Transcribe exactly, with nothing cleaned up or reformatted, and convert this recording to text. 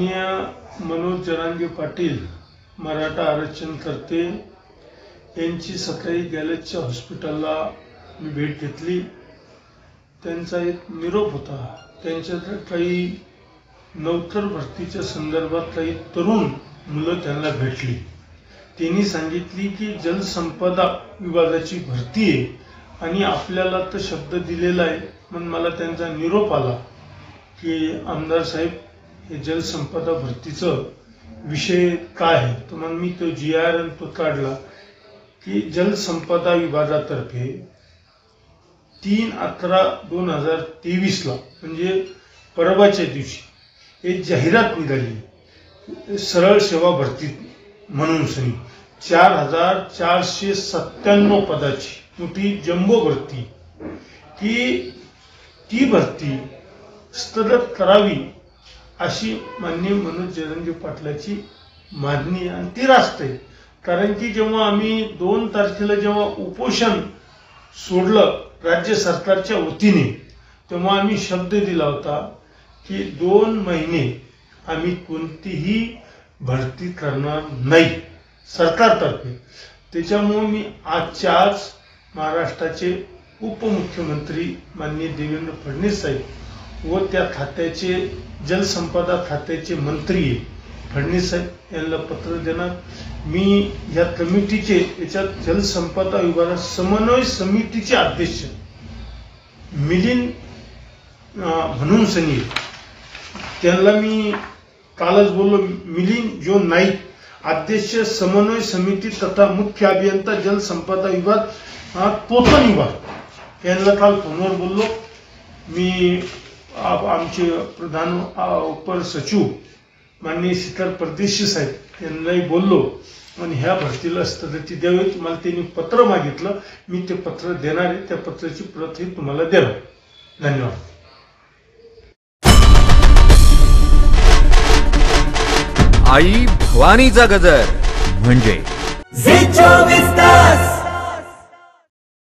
माननीय मनोज जरांगे पाटील मराठा आरक्षण करते यांची सकाळी गॅलेक्सी हॉस्पिटलला मी भेट घेतली। त्यांचा एक निरोप होता। त्यांच्याकडे काही नवतर भरतीच्या संदर्भात काही तरुण मुलं त्यांना भेटली। त्यांनी सांगितली की जलसंपदा विभागाची भरती आहे आणि आपल्याला तर शब्द दिलेला आहे, पण मला त्यांचा निरोप आला की आमदार साहेब हे जलसंपदा भरतीचं विषय काय आहे। तर मग मी तो जी आर एन तो काढला की जलसंपदा विभागातर्फे तीन अकरा दोन हजार तेवीस ला म्हणजे परवाच्या दिवशी एक जाहिरात निघाली सरळ सेवा भरती म्हणून सनी चार हजार चारशे सत्त्याण्णव पदाची मोठी जम्बो भरती की ती भरती स्थगित करावी अशी माननीय मनोज जरांगे पाटलाची मागणी आणि ती रास्त आहे। कारण की जेव्हा आम्ही दोन तारखेला जेव्हा उपोषण सोडलं राज्य सरकारच्या वतीने, तेव्हा आम्ही शब्द दिला होता की दोन महिने आम्ही कोणतीही भरती करणार नाही सरकारतर्फे। त्याच्यामुळे मी आजच्या आज महाराष्ट्राचे उपमुख्यमंत्री माननीय देवेंद्र फडणवीस साहेब व त्या खात्याचे जलसंपदा खात्याचे मंत्री फडणवीस साहेब यांना पत्र देणार। मी या कमिटीचे याच्यात जलसंपदा विभाग समन्वय समितीचे अध्यक्ष मिलिंद म्हणून सनी त्यांना मी कालच बोललो, मिलिंद जो नाईक अध्यक्ष समन्वय समिती तथा मुख्य अभियंता जलसंपदा विभाग पोतन विभाग यांना काल फोनवर बोललो। मी आमचे प्रधान उपर सचिव माननीय शीतल परदेशी साहेब यांनाही बोललो आणि ह्या भरतीला स्थगिती द्यावी। तुम्हाला त्यांनी पत्र मागितलं, मी ते पत्र देणार आहे, त्या पत्राची प्रत ही तुम्हाला देणार। धन्यवाद। आई भवानीचा गजर म्हणजे झी चोवीस तास।